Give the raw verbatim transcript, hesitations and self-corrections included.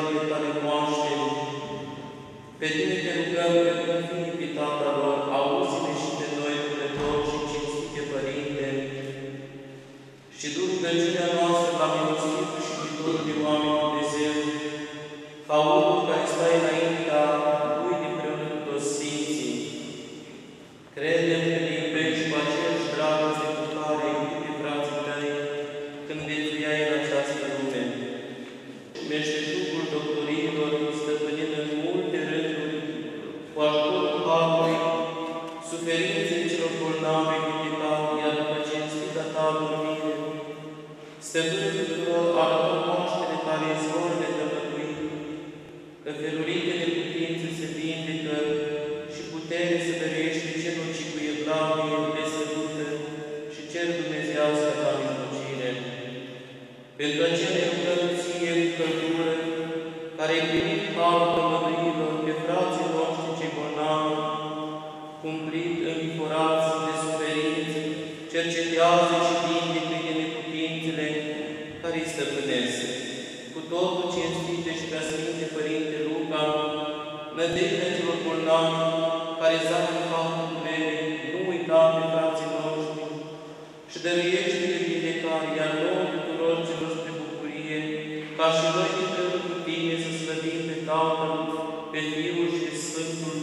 necesare care cunoaștem. Pe Tine te rugăm, precum fiii pe Tatăl lor, auzi-ne și pe noi, rugători și cinstite Părinte, și du rugăciunea noastră la milostivul și iubitor de oameni Dumnezeu, ca unul care stai înaintea Lui de împreună cu toți Sfinții. Credem că ne iubești cu aceeași dragoste cu care iubi pe frații Tăi când viețuiai în această lume. Meșteșugul doctoriilor, stăpânind în multe rânduri, cu ajutorul Harului, suferințele celor bolnavi cu pecate, iar după cinstita Ta dormire, stăpânul tuturor arătă moaștele Tale izvor de tămăduit, că felurite de putință se vindecă și putere să dărește celor ce cu evlavie le sărută și cer dumnezească Ta mijlocire. Pentru aceea ne rugăm Ție cu căldură, care ai primit harul tămăduilor pe frații noștri cei bolnavi, cumplit, înviforați de suferință, cercetează și vindecă de neputințele care îi stăpânesc. Cu totul cinstite și preasfinte Părinte Luca, nădejdea celor bolnavi, care zac în faptul durerii, nu uita pe frații noștri și dăruiește-le vindecare, iar nouă tuturor celor spre bucurie, ca și noi împreună cu Tine să slăvim pe Tatăl, pe Fiul și pe Sfântul